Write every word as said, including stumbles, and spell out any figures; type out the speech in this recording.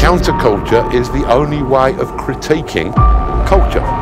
Counterculture is the only way of critiquing culture.